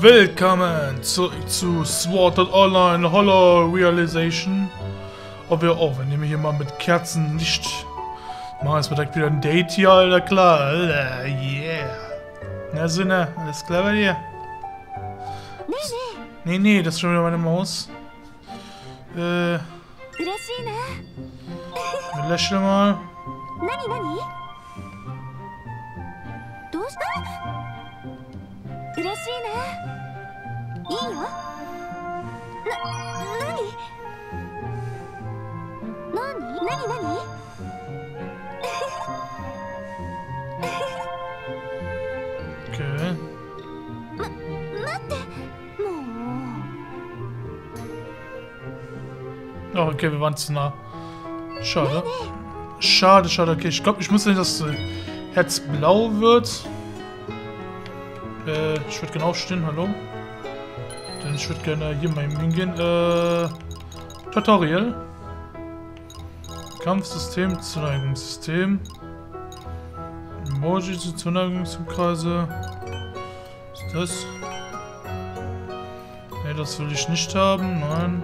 Willkommen zurück zu Sword Art Online Hollow Realization. Wir nehmen hier mal mit Kerzenlicht. Machen jetzt direkt wieder ein Date hier, Alter, klar. Alter, yeah. Na, Sinne, alles klar bei dir? Nee, das ist schon wieder meine Maus. Wir lächeln mal. Okay. Oh, okay, wir waren zu nah. Schade. Schade. Okay, ich glaube, ich muss nicht, dass das Herz blau wird. Ich würde gerne aufstehen, hallo. Denn ich würde gerne hier mal hingehen. Tutorial. Kampfsystem, Zuneigungssystem. Emoji zur Zuneigungsumkreise. Was ist das? Ne, das will ich nicht haben, nein.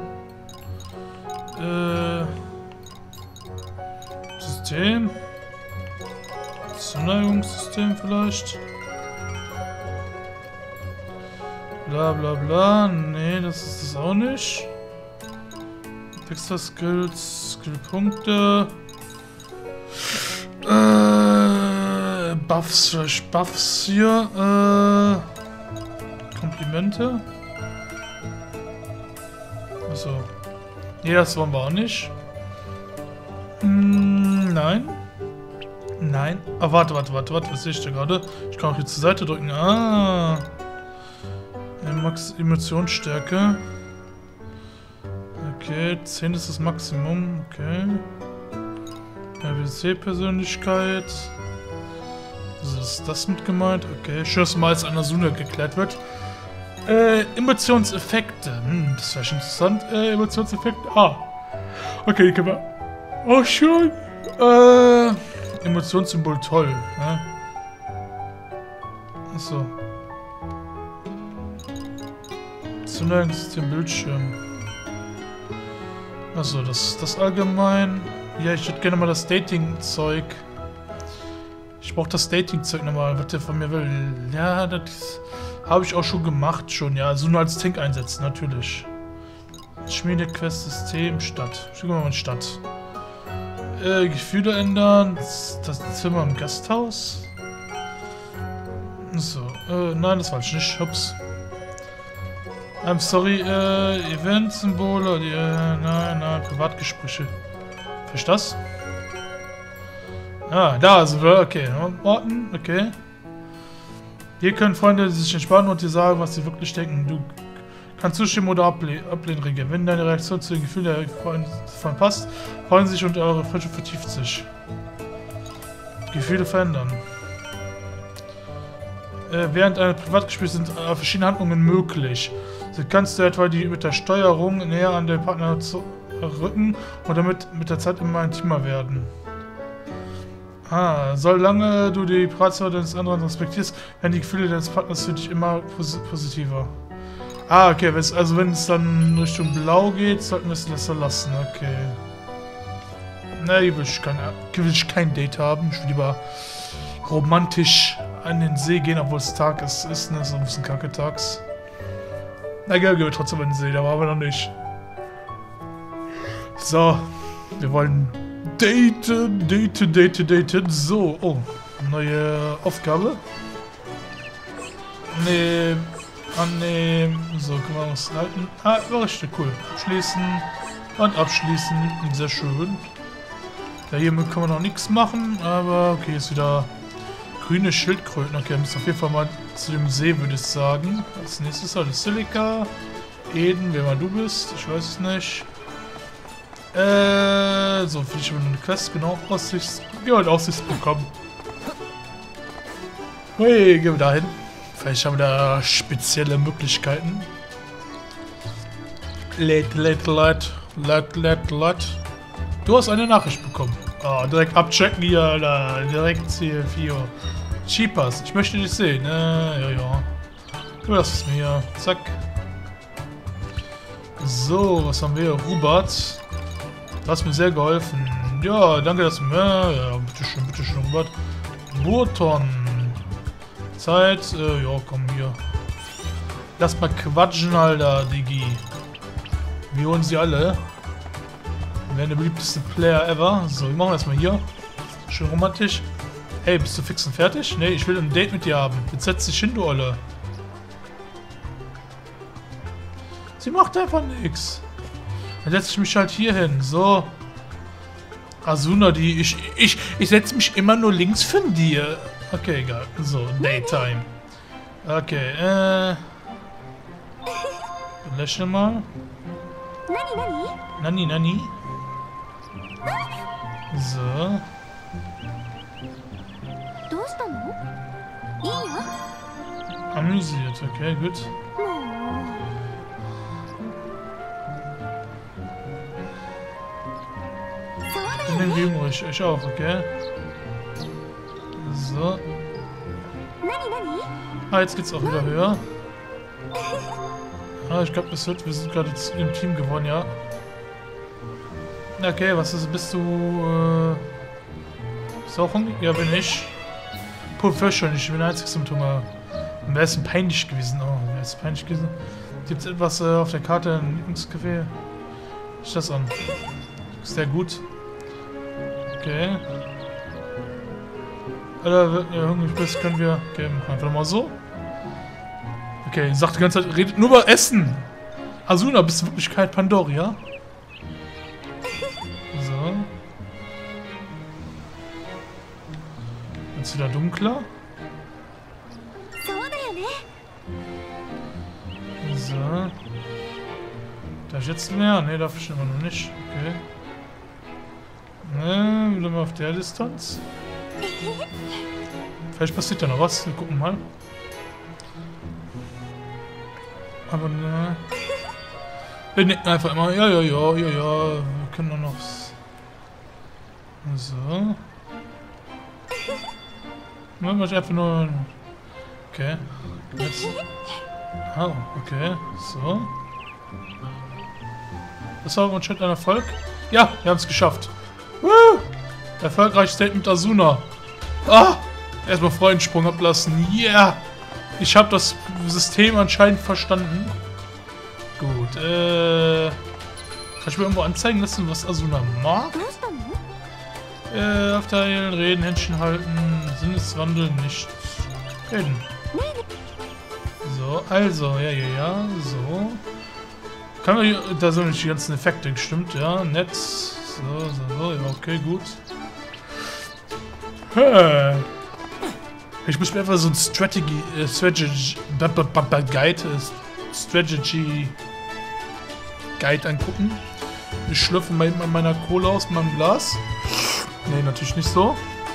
System. Zuneigungssystem vielleicht. Bla bla bla. Nee, das ist das auch nicht. Extra Skills, Skillpunkte. Buffs hier. Komplimente. Achso. Nee, das wollen wir auch nicht. Nein. Nein. Ah, warte. Was sehe ich da gerade? Ich kann auch hier zur Seite drücken. Ah. Max Emotionsstärke. Okay, 10 ist das Maximum. Okay. RBC-Persönlichkeit. Also ist das mit gemeint? Okay, schön, dass mal als Anasuna geklärt wird. Emotionseffekte. Das ist vielleicht interessant. Emotionseffekte. Ah. Okay, können wir. Oh, schön. Emotionssymbol toll. Ne? Achso. Zuneigungssystem Bildschirm. Achso, das allgemein. Ja, ich würde gerne mal das Dating-Zeug. Ich brauche das Dating-Zeug nochmal, was der von mir will. Ja, das habe ich auch schon gemacht, ja. Also nur als Tank einsetzen, natürlich. Schmiedequest-System, Stadt. Schicken wir mal in Stadt. Gefühle ändern. Das Zimmer im Gasthaus. So, nein, das war nicht. Ups. I'm sorry, Event-Symbole, nein, Privatgespräche. Verstehst du das? Ah, da sind wir, okay. Warten, okay. Hier können Freunde sich entspannen und dir sagen, was sie wirklich denken. Du kannst zustimmen oder ablehnen reagieren. Wenn deine Reaktion zu den Gefühlen der Freunde passt, freuen sie sich und eure Freundschaft vertieft sich. Gefühle verändern. Während eines Privatgesprächs sind verschiedene Handlungen möglich. So kannst du etwa mit der Steuerung näher an den Partner rücken und damit mit der Zeit immer intimer werden. Ah, solange du die Privatsphäre deines anderen respektierst, werden die Gefühle deines Partners für dich immer positiver. Ah, okay, also wenn es dann Richtung Blau geht, sollten wir es besser lassen, okay. Na, hier will ich kein Date haben, ich will lieber romantisch an den See gehen, obwohl es Tag ist, ne, so ein bisschen kacke tags. Na geil, gehen wir trotzdem an den See, da waren wir noch nicht. So, wir wollen daten. So, oh, neue Aufgabe. Annehmen. So, können wir uns halten. Ah, war richtig cool. Schließen und abschließen. Sehr schön. Ja, hier können wir noch nichts machen, aber okay, ist wieder grüne Schildkröten. Okay, wir müssen auf jeden Fall mal zu dem See, würde ich sagen. Als nächstes halt Silica. Eden, wer mal du bist, ich weiß es nicht. So, finde ich eine Quest, genau. Aussicht bekommen. Hui, gehen wir da hin. Vielleicht haben wir da spezielle Möglichkeiten. Let. Du hast eine Nachricht bekommen. Oh, direkt abchecken hier, Alter. Direkt hier 4. Cheapers, ich möchte dich sehen. Ja. Du lass es mir hier. Zack. So, was haben wir hier? Robert. Du hast mir sehr geholfen. Ja, danke, dass du mir... Ja, bitteschön, Robert. Burton. Zeit. Ja, komm hier. Lass mal quatschen, Alter, Digi. Wir holen sie alle. Wir werden der beliebteste Player ever. So, wir machen erstmal hier. Schön romantisch. Hey, bist du fix und fertig? Nee, ich will ein Date mit dir haben. Jetzt setz dich hin, du Olle. Sie macht einfach nichts. Dann setze ich mich halt hier hin. So. Asuna, die... Ich setze mich immer nur links von dir. Okay, egal. So, Daytime. Okay, lächle mal. Nani. So. Amüsiert, okay, gut. Ich bin wie ruhig, ich auch, okay. So. Ah, jetzt geht's auch wieder höher. Ah, ich glaube, wir sind gerade im Team geworden, ja. Okay, was ist, bist du, bist du auch hungrig? Ja, bin ich. Professional, ich bin der Einzige zum Hunger. Und wer ist denn peinlich gewesen? Oh, wer ist peinlich gewesen? Gibt es etwas auf der Karte, ein Lieblingscafé? Ist das an? Sehr gut. Okay. Alter, wenn du hungrig bist, können wir... Okay, einfach mal so. Okay, sagt die ganze Zeit, redet nur über Essen. Asuna, bist du in Wirklichkeit Pandoria? So. Jetzt wieder dunkler. So. Darf ich jetzt mehr? Ne, darf ich immer noch nicht. Okay. Ne, wieder mal auf der Distanz. Vielleicht passiert ja noch was. Wir gucken mal. Aber ne. Wir nicken einfach immer. Ja. Wir können nur noch. So. Ne, mach ich einfach nur. Okay. Jetzt. Ah, okay. So. Das war anscheinend ein Erfolg. Ja, wir haben es geschafft. Woo! Erfolgreiches Date mit Asuna. Ah! Erstmal Freudensprung ablassen. Yeah! Ich habe das System anscheinend verstanden. Gut, kann ich mir irgendwo anzeigen lassen, was Asuna mag? Aufteilen, reden, Händchen halten, Sinneswandel, nicht reden. So, also, ja, so. Kann man hier, da sind nicht die ganzen Effekte, stimmt, ja, nett. So, ja, okay, gut. Ich muss mir einfach so ein Strategy Guide angucken. Ich schlürfe mal eben an meiner Cola aus meinem Glas. Nee, natürlich nicht so.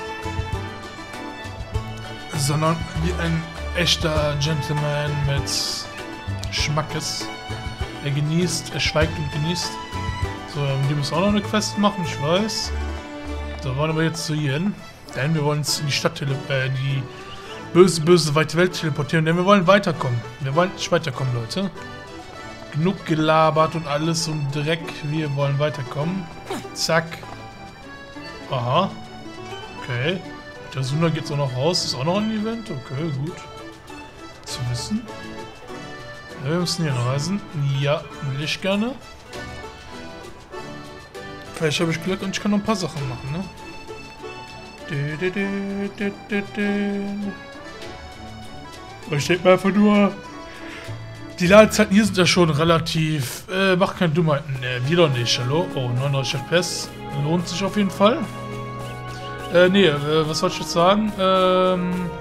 Sondern wie ein echter Gentleman mit Schmackes. Er genießt, er schweigt und genießt. So, die müssen auch noch eine Quest machen, ich weiß. So, wollen wir jetzt zu hier hin. Denn wir wollen uns in die Stadt die böse weite Welt teleportieren, denn wir wollen weiterkommen. Wir wollen nicht weiterkommen, Leute. Genug gelabert und alles und Dreck. Wir wollen weiterkommen. Zack. Aha. Okay. Mit der Suna geht's auch noch raus. Ist auch noch ein Event. Okay, gut. Zu wissen. Ja, wir müssen hier reisen. Ja, will ich gerne. Vielleicht habe ich Glück und ich kann noch ein paar Sachen machen, ne? Ich denke mal einfach nur... Die Ladezeiten hier sind ja schon relativ... Mach keine Dummheiten. Wir doch nicht, hallo? Oh, 39 FPS. Lohnt sich auf jeden Fall. Was soll ich jetzt sagen? Wir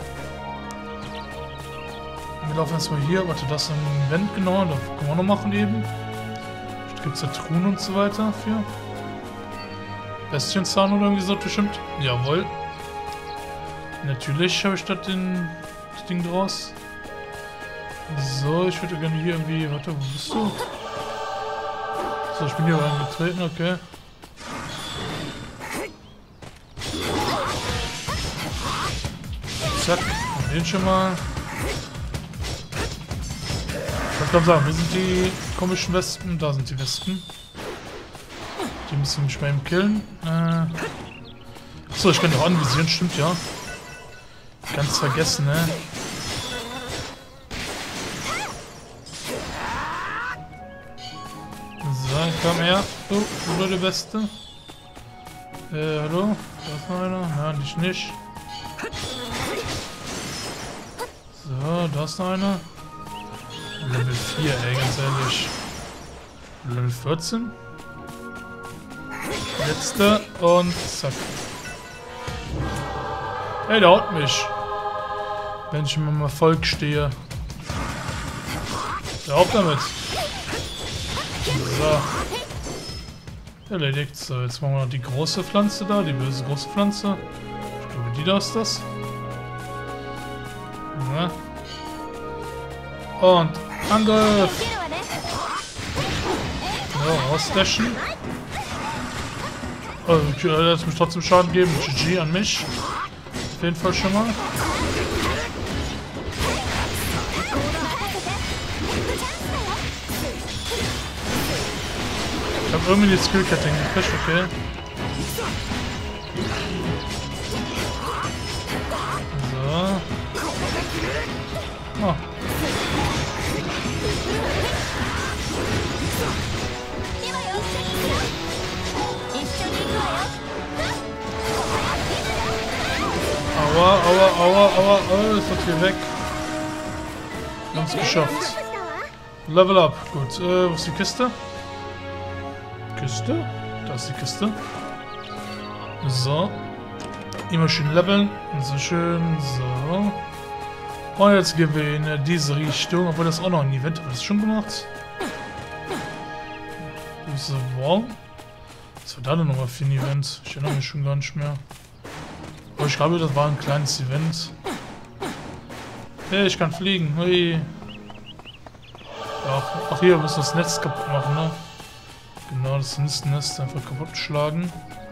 laufen erstmal hier. Warte, das ist ein Event, genau. Da können wir auch noch machen eben. Da gibt es ja Truhen und so weiter für. Bestienzahn oder irgendwie so bestimmt. Jawohl. Natürlich habe ich das Ding draus. So, ich würde gerne hier irgendwie... Warte, wo bist du? So, ich bin hier reingetreten, okay. Zack, den schon mal. Komm, sagen, wo sind die komischen Wespen? Da sind die Wespen. Die müssen mich mal eben killen. Achso, ich kann die auch anvisieren, stimmt ja. Ganz vergessen, ne? So, komm her. Oh, du blöde Weste. Hallo? Da ist noch einer. Ja, nicht. So, da ist noch einer. Level 4, ey, ganz ehrlich. Level 14. Letzte und zack. Hey, der haut mich. Wenn ich mir mal Volk stehe. Der haut damit. So. Erledigt. So, jetzt machen wir noch die große Pflanze da, die böse große Pflanze. Ich glaube, die da ist das. Ja. Und Angriff! Ja, rausdashen. Oh, okay, lass mich trotzdem Schaden geben. GG an mich. Auf jeden Fall schon mal. Ich habe irgendwie die Skillkette hingekriegt, okay. So. Oh. Aua, ist das hier weg. Wir haben es geschafft. Level up, gut. Wo ist die Kiste? Kiste? Da ist die Kiste. So. Immer schön leveln. So schön. So. Und jetzt gehen wir in diese Richtung. Obwohl das auch noch ein Event. Haben wir das schon gemacht? So, wow. Was war da denn nochmal für ein Event? Ich erinnere mich schon gar nicht mehr. Aber ich glaube, das war ein kleines Event. Hey, ich kann fliegen. Hui. Ja, auch hier müssen wir das Netz kaputt machen, ne? Genau, das Nest einfach kaputt schlagen.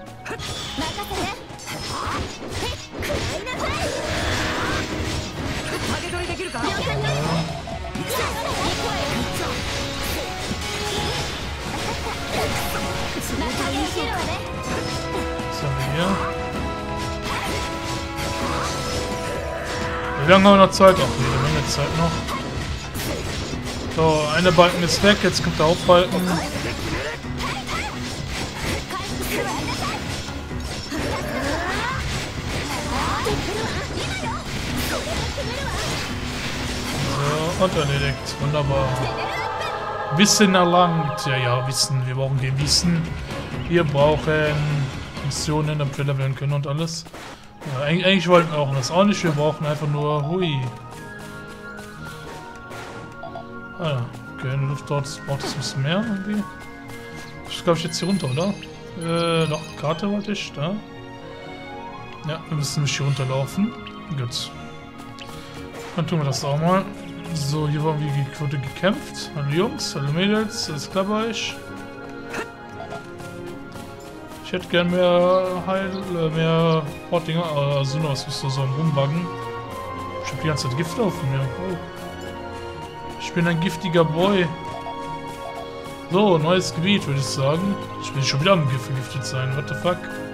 Was haben wir hier? Wie lange haben wir noch Zeit? Ach, jede Menge Zeit noch. So, eine Balken ist weg, jetzt kommt der Hauptbalken. So, und erledigt. Wunderbar. Wissen erlangt. Ja, Wissen. Wir brauchen kein Wissen. Wir brauchen Missionen, damit wir leveln können und alles. Ja, eigentlich wollten wir auch das auch nicht. Wir brauchen einfach nur... Hui. Ah ja. Okay, in der Luft dort braucht es ein bisschen mehr irgendwie. Das glaube ich jetzt hier runter, oder? Doch, Karte wollte ich. Da. Ja, wir müssen nämlich hier runterlaufen. Gut. Dann tun wir das auch mal. So, hier wurde gekämpft. Hallo Jungs, hallo Mädels, alles klar bei euch? Ich hätte gern mehr Portinger, also nur was ist so ein Rumbuggen. Ich hab die ganze Zeit Gift auf mir. Oh. Ich bin ein giftiger Boy. So, neues Gebiet, würde ich sagen. Ich will schon wieder am Gift vergiftet sein, what the fuck?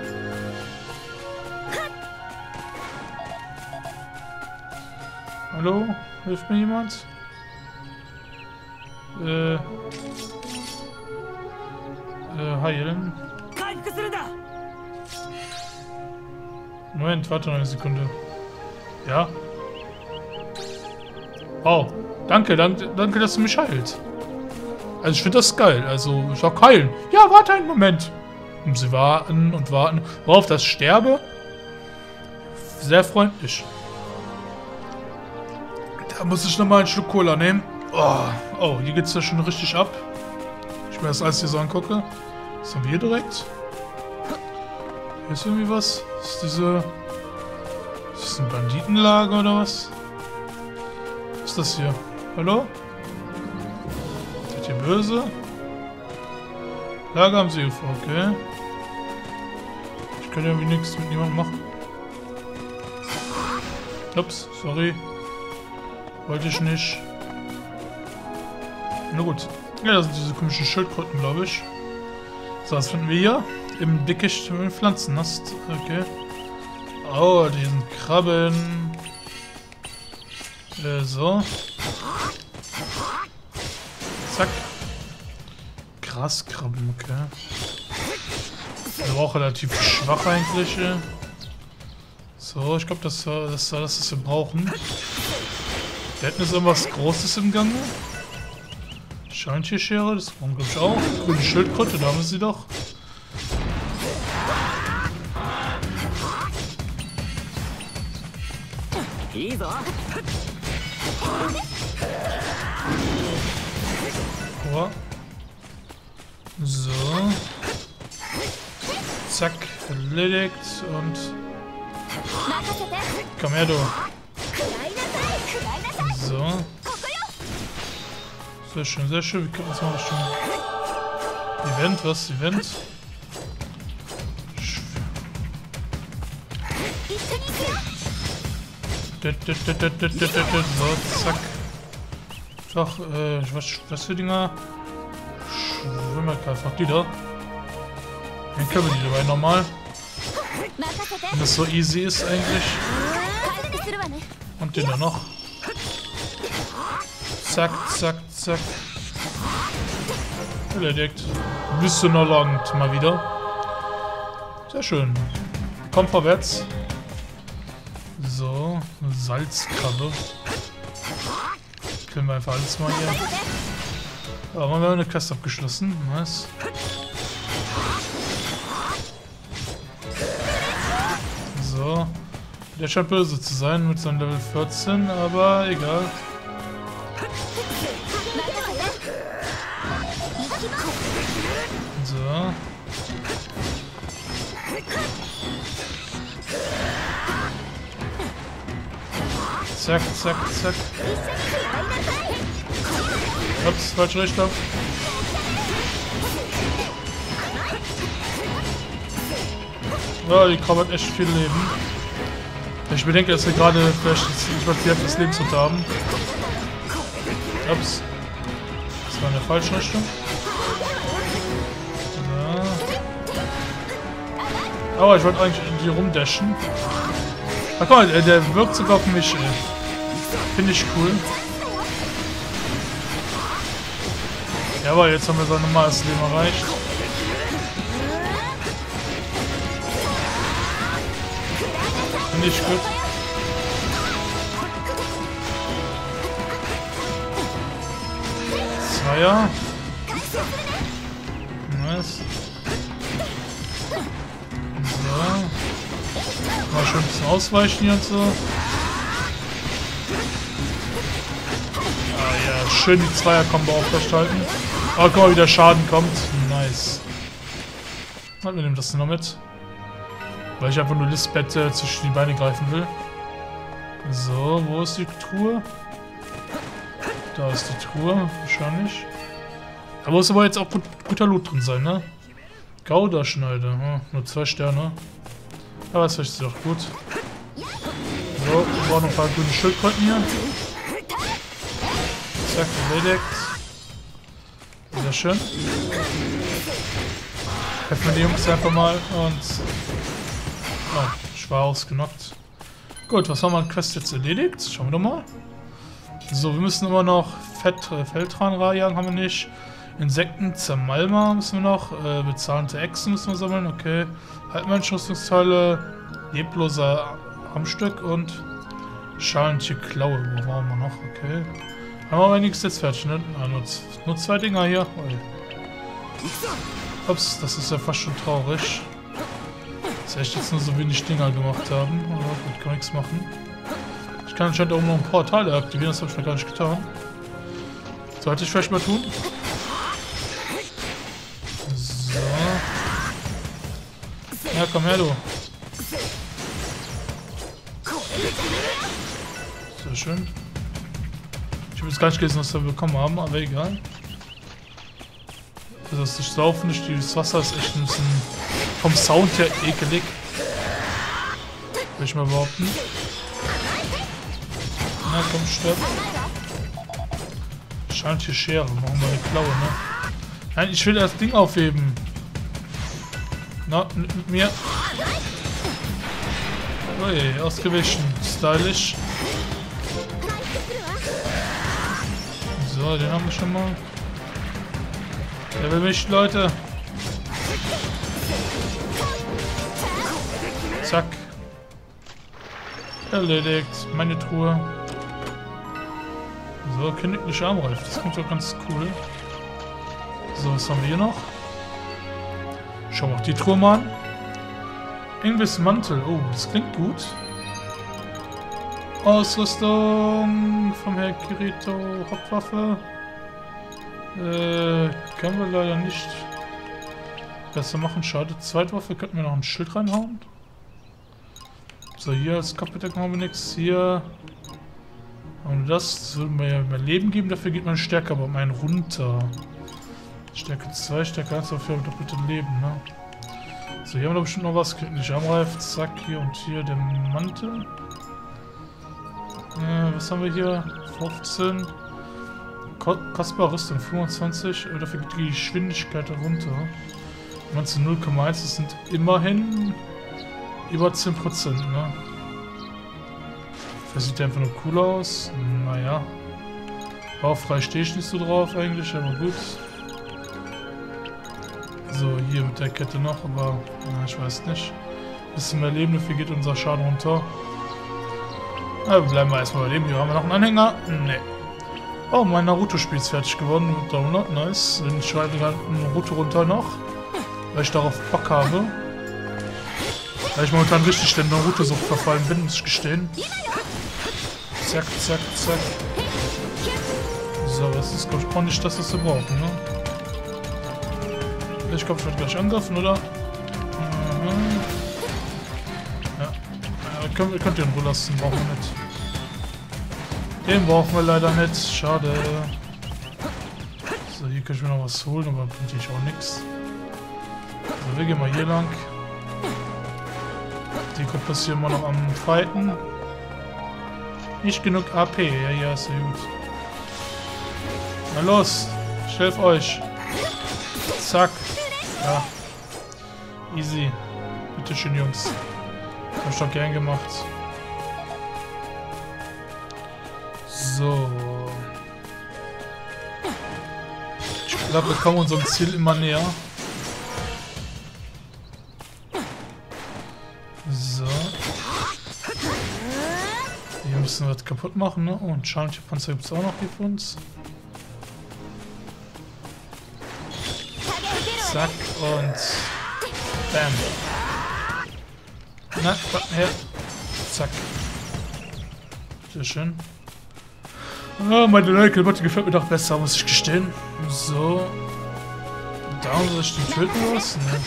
Hallo? Hilft mir jemand? Heilen. Moment, warte noch eine Sekunde. Ja? Wow. Danke, dass du mich heilt. Also ich finde das geil. Also ich sag heilen. Ja, warte einen Moment. Und sie warten und warten. Worauf das sterbe? Sehr freundlich. Da muss ich nochmal einen Schluck Cola nehmen. Oh, hier geht's ja schon richtig ab. Ich mir das alles hier so angucke. Was haben wir hier direkt? Hier ist irgendwie was. Ist das ein Banditenlager oder was? Was ist das hier? Hallo? Seid ihr böse? Lager am Seeufer, okay. Ich kann irgendwie nichts mit niemandem machen. Ups, sorry. Wollte ich nicht. Na gut. Ja, das sind diese komischen Schildkröten, glaube ich. So, was finden wir hier? Im Dickicht mit Pflanzennast. Okay. Oh, die sind Krabben. So. Zack. Graskrabben, okay. Aber auch relativ schwach eigentlich. So, ich glaube, das war das, was wir brauchen. Da hinten ist irgendwas Großes im Gange. Scheintierschere, das brauchen wir glaube ich auch. Grüne Schildkröte, da haben wir sie doch. Oh. So. Zack, erledigt und... Komm her, du. So. Sehr schön, sehr schön. Wir können uns mal Richtung Event, was? Event? So, zack. Doch, was für Dinger? Schwimmergreif, die da. Dann können wir die dabei nochmal. Wenn das so easy ist eigentlich. Und den da noch. Zack, zack, zack. Erledigt. Bist du noch langt mal wieder. Sehr schön. Komm vorwärts. So, Salzkrabbe. Können wir einfach alles mal hier. Aber wir haben eine Quest abgeschlossen. Nice. So. Der scheint böse zu sein mit seinem Level 14, aber egal. So. Zack, zack, zack. Ups, falsche Richtung. Ja, die Krabbe hat echt viel Leben. Ich bedenke, dass wir gerade vielleicht nicht mal die Hälfte des Lebens runter haben. Ups. Das war in der falschen Richtung. So. Aber ich wollte eigentlich irgendwie rumdashen. Ach komm, der wirkt sogar auf mich, ey. Finde ich cool. Ja, aber jetzt haben wir so ein normales Leben erreicht. Finde ich gut. Zweier. Nice. So. Mal schon ein bisschen ausweichen hier und so. Ah ja, schön die Zweier-Kombo aufrechthalten. Oh, guck mal, wie der Schaden kommt. Nice. Wir nehmen das noch mit. Weil ich einfach nur Lisbeth zwischen die Beine greifen will. So, wo ist die Truhe? Da ist die Truhe, wahrscheinlich. Da muss aber jetzt auch guter Loot drin sein, ne? Gouda-Schneide. Oh, nur 2 Sterne. Aber das ist doch gut. So, wir brauchen noch ein paar grüne Schildkröten hier. Zack, erledigt. Sehr schön. Helfen wir die Jungs einfach mal und... Oh, ich war ausgenockt. Gut, was haben wir an Quest jetzt erledigt? Schauen wir doch mal. So, wir müssen immer noch Feldtran jagen, haben wir nicht. Insekten, Zermalma müssen wir noch. Bezahlende Echsen müssen wir sammeln, okay. Halbmensch-Rüstungsteile, lebloser Armstück und Schalentierklaue. Wo waren wir noch? Okay. Haben wir aber nichts jetzt fertig, ne? Ah, nur 2 Dinger hier. Ups, das ist ja fast schon traurig. Dass echt jetzt nur so wenig Dinger gemacht haben. Aber gut, kann nichts machen. Ich kann anscheinend auch noch ein Portal aktivieren, das habe ich noch gar nicht getan. Sollte ich vielleicht mal tun. So. Ja, komm her, du. Sehr schön. Ich habe jetzt gar nicht gelesen, was wir bekommen haben, aber egal. Also das nicht saufen, nicht dieses Wasser ist echt ein bisschen vom Sound her ekelig. Will ich mal behaupten. Na komm, stirb. Wahrscheinlich die Schere. Machen wir eine Klaue, ne? Nein, ich will das Ding aufheben. Na, mit mir. Ui, ausgewichen. Stylisch. So, den haben wir schon mal. Der will mich, Leute. Zack. Erledigt. Meine Truhe. So, königliche Armreif. Das klingt doch ganz cool. So, was haben wir hier noch? Schauen wir auch die Truhe mal an. Ingvis Mantel. Oh, das klingt gut. Ausrüstung vom Herr Kirito. Hauptwaffe. Können wir leider nicht besser machen. Schade. Zweitwaffe könnten wir noch ein Schild reinhauen. So, hier als Kopfbedeckung haben wir nichts. Hier haben wir das würde mir ja mehr Leben geben. Dafür geht man Stärke aber um einen runter. Stärke 2, Stärke 1 dafür doppelte Leben, ne? So, hier haben wir doch bestimmt noch was. Königlich Armreif. Zack, hier und hier der Mantel. Was haben wir hier? 15. Kostbare Rüstung 25. Dafür geht die Geschwindigkeit runter. 0,1. Das sind immerhin über 10%, ne? Das sieht ja einfach nur cool aus. Naja. Baufrei stehe ich nicht so drauf eigentlich, aber gut. So, hier mit der Kette noch, aber ich weiß nicht. Bisschen mehr Leben, dafür geht unser Schaden runter. Aber bleiben wir erstmal bei dem. Hier haben wir noch einen Anhänger. Ne. Oh, mein Naruto-Spiel ist fertig geworden mit Download. Nice. Dann schreibe ich gerade Naruto runter noch. Weil ich darauf Bock habe. Weil ich momentan richtig der Naruto-Sucht verfallen bin, muss ich gestehen. Zack, zack, zack. So, das ist, glaube ich, auch nicht das, was wir brauchen, ne? Ich glaube, ich werde gleich angreifen, oder? Ja. Könnt ihr in Ruhe lassen, brauchen wir nicht. Den brauchen wir leider nicht, schade. So, hier kann ich mir noch was holen, aber bringt ich auch nichts. So, wir gehen mal hier lang. Die Gruppe ist hier immer noch am Fighten. Nicht genug AP, ja, ist ja gut. Na los, ich helfe euch. Zack. Ja. Easy. Bitteschön, Jungs. Hab ich doch gern gemacht. So. Ich glaube, wir kommen unserem Ziel immer näher. So. Hier müssen wir das kaputt machen, ne? Oh, und Scharnpanzer gibt es auch noch hier für uns. Zack und bam. Na, komm her. Zack. Sehr schön. Oh, meine neue Klamotte gefällt mir doch besser, muss ich gestehen. So. Da soll ich den töten was? Ne.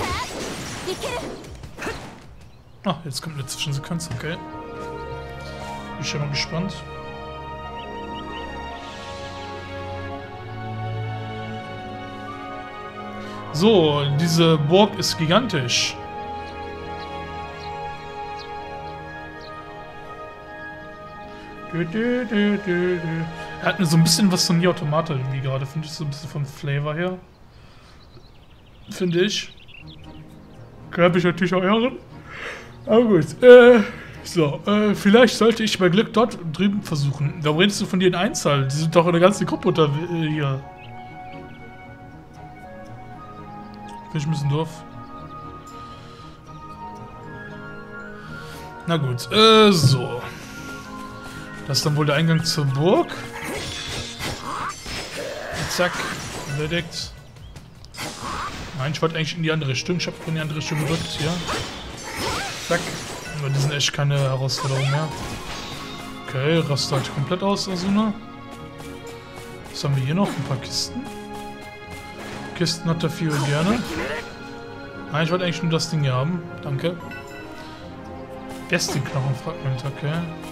Ah, jetzt kommt eine Zwischensequenz, okay. Bin ich schon mal gespannt. So, diese Burg ist gigantisch. Er hat mir so ein bisschen was von Nier Automata irgendwie gerade, finde ich, so ein bisschen vom Flavor her. Finde ich. Kann ich natürlich auch irren. Aber gut, so, vielleicht sollte ich bei Glück dort drüben versuchen. Da redest du von dir in Einzahl. Die sind doch in der ganzen Gruppe unter hier. Finde ich ein bisschen doof. Na gut, so. Das ist dann wohl der Eingang zur Burg. Zack, erledigt. Nein, ich wollte eigentlich in die andere Richtung. Ich habe in die andere Richtung gedrückt, ja. Zack. Aber die sind echt keine Herausforderung mehr. Okay, rastet halt komplett aus, Asuna. Was haben wir hier noch? Ein paar Kisten. Kisten hat der viel gerne. Nein, ich wollte eigentlich nur das Ding hier haben. Danke. Gästenknochenfragment, okay.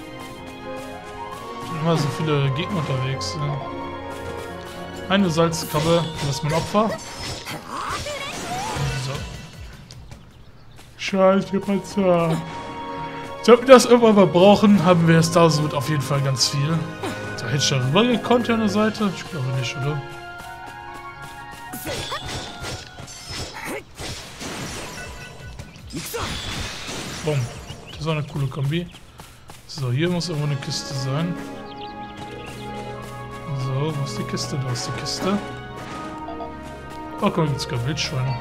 Sind immer so viele Gegner unterwegs. Ja. Eine Salzkrabbe, das ist mein Opfer. So. Scheiße, Panzer. Sollten wir das irgendwann mal brauchen, haben wir Starsuit auf jeden Fall ganz viel. Da hätte ich da rüber gekonnt an der Seite? Ich glaube nicht, oder? Boom. Das ist auch eine coole Kombi. So, hier muss irgendwo eine Kiste sein. So, wo ist die Kiste? Da ist die Kiste. Oh, guck mal, gibt's gar Wildschweine.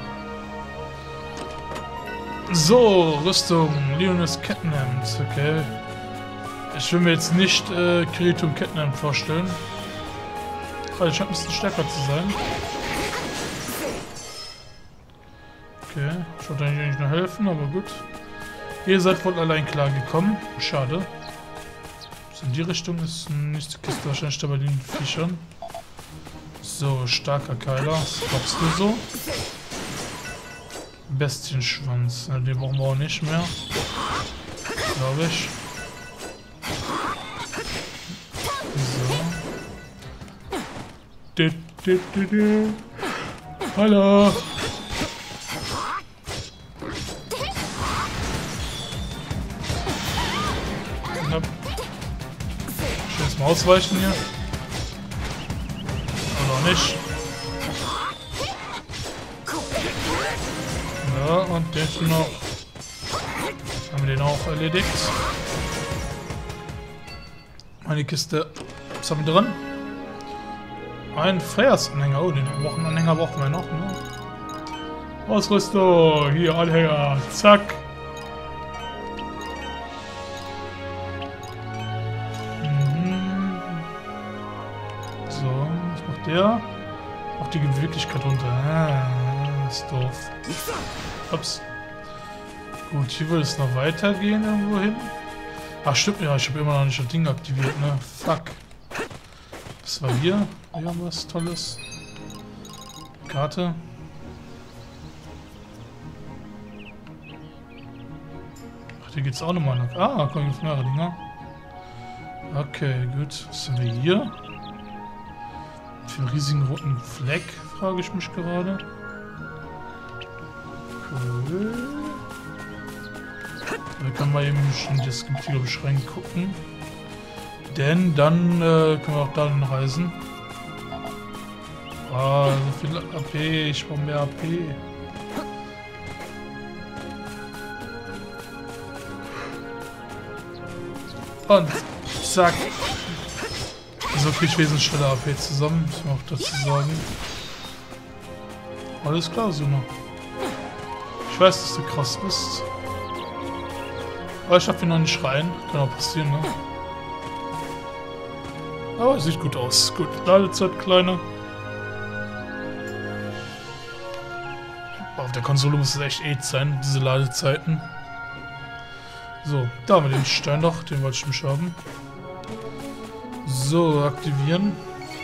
So, Rüstung. Leonis Kettenhemd. Okay. Ich will mir jetzt nicht Kirito und Kettenhemd vorstellen. Weil ich scheint ein bisschen stärker zu sein. Okay, ich wollte eigentlich nur helfen, aber gut. Ihr seid wohl allein klar gekommen. Schade. So, in die Richtung ist nicht die Kiste wahrscheinlich da bei den Viechern. So, starker Keiler. Was glaubst du so? Bestienschwanz. Ja, den brauchen wir auch nicht mehr. Glaube ich. So. Hallo. Schönes Mal ausweichen hier. Oder auch nicht. Ja, und den noch. Haben wir den auch erledigt. Meine Kiste. Was haben wir drin? Ein Freya's-Anhänger. Oh, den Wochenanhänger brauchen wir noch, ne? Ausrüstung. Hier, Anhänger. Zack. So, was macht der? Macht die Beweglichkeit runter. Ah, ist doof. Ups. Gut, hier würde es noch weitergehen irgendwo hin. Ach, stimmt, ja, ich habe immer noch nicht das Ding aktiviert, ne? Fuck. Das war hier. Hier haben wir was Tolles. Karte. Ach, hier geht's auch nochmal nach. Ah, kommen jetzt mehrere Dinger. Okay, gut. Was haben wir hier? Für einen riesigen roten Fleck, frage ich mich gerade. Cool. Da kann man eben schon das Gebiet hier beschränkt gucken. Denn dann können wir auch dahin reisen. Ah, so viel AP, ich brauche mehr AP. Und zack. So kriege ich wesentlich schneller AP zusammen, muss man auch dazu sagen. Alles klar, Suna. Ich weiß, dass du krass bist. Aber ich darf ihn noch nicht schreien. Kann auch passieren, ne? Aber sieht gut aus. Gut, Ladezeit kleiner. Auf der Konsole muss es echt echt sein, diese Ladezeiten. So, da haben wir den Stein noch, den wollte ich nicht haben. So, aktivieren.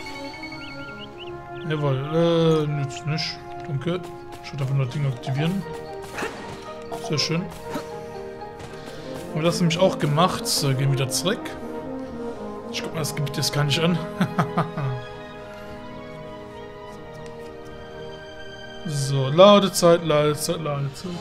Jawohl, nützt nicht. Danke. Ich würde einfach nur das Ding aktivieren. Sehr schön. Haben wir das nämlich auch gemacht. So, gehen wieder zurück. Ich guck mal, das Gebiet jetzt gar nicht an. So, Ladezeit, Ladezeit, Ladezeit.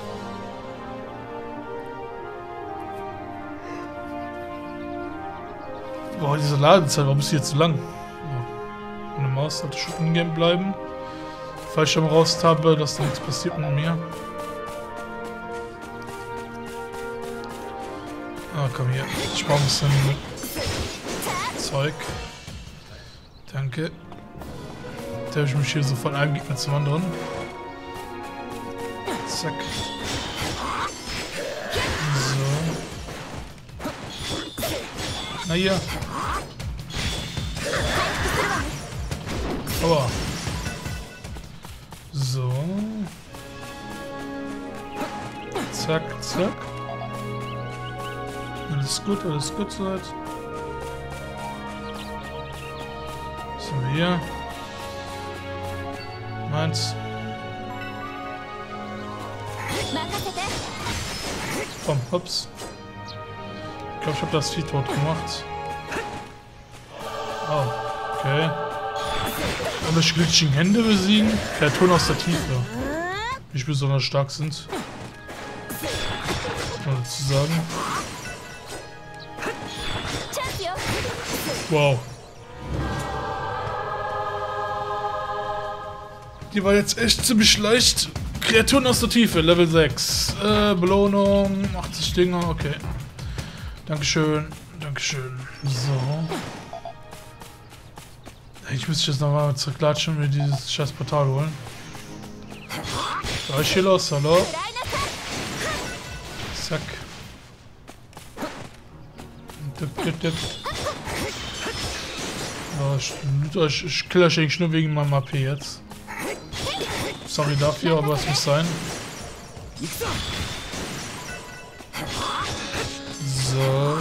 Boah, diese Ladezeit, warum ist die jetzt so lang? Ja. Meine Maus sollte schon in-game bleiben. Falls ich dann raus habe, dass da nichts passiert mit mir. Ah, komm hier. Ich brauche ein bisschen Zeug. Danke. Da habe ich mich hier so von einem Gegner zum anderen. Zack. So. Na hier. Aber. So. Zack, zack. Alles gut soweit. Was haben wir hier? Meins. Komm, hops. Ich glaube, ich habe das Vieh tot gemacht. Oh, okay. Aber ich glitschigen Hände besiegen? Kreaturen aus der Tiefe. Nicht besonders stark sind. Mal dazu sagen. Wow. Die war jetzt echt ziemlich leicht. Kreaturen aus der Tiefe, Level 6. Belohnung, 80 Dinger, okay. Dankeschön, Dankeschön. So. Ich müsste jetzt nochmal zurücklatschen und mir dieses scheiß Portal holen. Was ist hier los, hallo? Zack. Ja, ich kill euch eigentlich nur wegen meinem AP jetzt. Sorry dafür, aber es muss sein. So.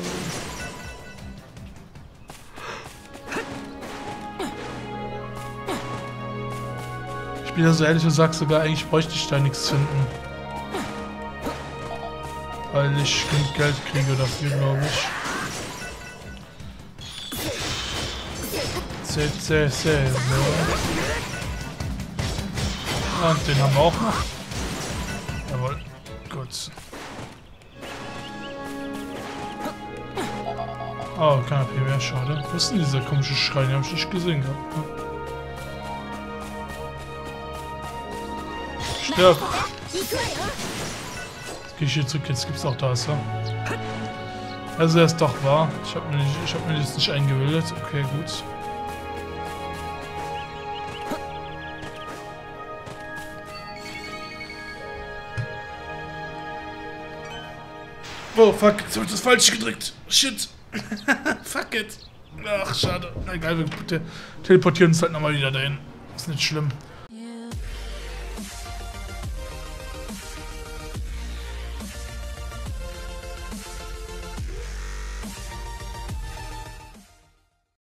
Ich bin ja so ehrlich und sag sogar, eigentlich bräuchte ich da nichts finden. Weil ich genug Geld kriege dafür, glaube ich. Sehr. So. Und den haben wir auch noch. Jawohl. Gut. Oh, kein AP mehr, schade. Wo ist denn dieser komische Schrein? Den habe ich nicht gesehen gehabt. Ne? Stirb! Jetzt gehe ich hier zurück, jetzt gibt's auch das, ja? Also er ist doch wahr. Ich hab mir das nicht eingebildet. Okay, gut. Oh, fuck. Jetzt hab ich das falsch gedrückt. Shit. Fuck it. Ach, schade. Na egal, wir teleportieren uns halt nochmal wieder dahin. Ist nicht schlimm.